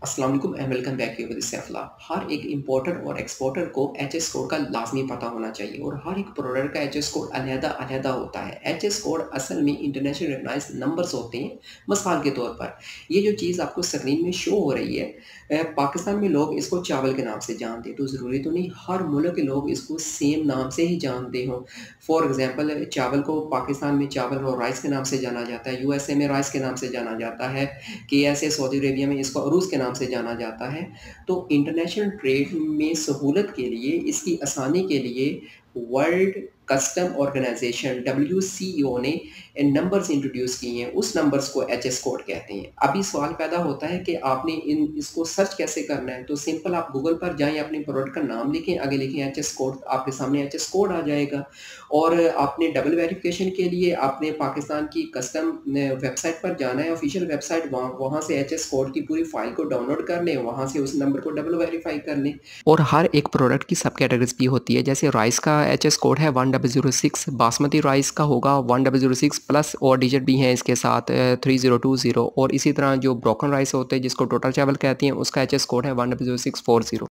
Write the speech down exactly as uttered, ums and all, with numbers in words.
अस्सलाम वालेकुम and welcome back to with Saifullah. हर एक इंपोर्टर और एक्सपोर्टर को एचएस कोड का लाज़मी पता होना चाहिए और हर एक प्रोडक्ट का एचएस कोड अलग-अलग होता है। एचएस कोड असल में इंटरनेशनल रिकॉग्नाइज्ड नंबर्स होते हैं। मिसाल के तौर पर ये जो चीज़ आपको स्क्रीन में शो हो रही है, अ, पाकिस्तान में लोग इसको चावल के नाम से जानते हैं, तो ज़रूरी तो नहीं हर मुल्क के लोग इसको सेम नाम से ही जानते हों। फॉर एग्ज़ाम्पल चावल को पाकिस्तान में चावल और राइस के नाम से जाना जाता है, यूएसए में राइस के नाम से जाना जाता है, केएसए सऊदी अरेबिया में इसको अरूज़ के नाम से जाना जाता है। तो इंटरनेशनल ट्रेड में सहूलत के लिए, इसकी आसानी के लिए वर्ल्ड कस्टम ऑर्गेनाइज़ेशन डब्ल्यूसीओ ने नंबर्स इंट्रोड्यूस किए हैं, उस नंबर्स को एचएस कोड कहते हैं। अभी सवाल पैदा होता है कि आपने इन इसको सर्च कैसे करना है? तो सिंपल आप गूगल पर जाएँ, अपने प्रोडक्ट का नाम लिखें, आगे लिखें एचएस कोड, आपके सामने एचएस कोड आ जाएगा। और आपने डबल वेरिफ़िकेशन के लिए आपने पाकिस्तान की कस्टम न वेबसाइट पर जाना है, ऑफ़िशियल वेबसाइट, वहाँ वहाँ से एचएस कोड की पूरी फ़ाइल को डाउनलोड कर लें, वहाँ से उस नंबर को डबल वेरीफ़ाई कर लें। और हर एक प्रोडक्ट की सब कैटेगरीज़ भी होती है, जैसे राइस का एचएस कोड है one double zero six, basmati rice का होगा one double zero six plus और डिजिट भी हैं इसके साथ अ, थ्री ज़ीरो टू ज़ीरो, और इसी तरह जो ब्रोकन राइस होते हैं जिसको टोटल चावल कहते हैं, उसका एचएस कोड है one double zero six four zero.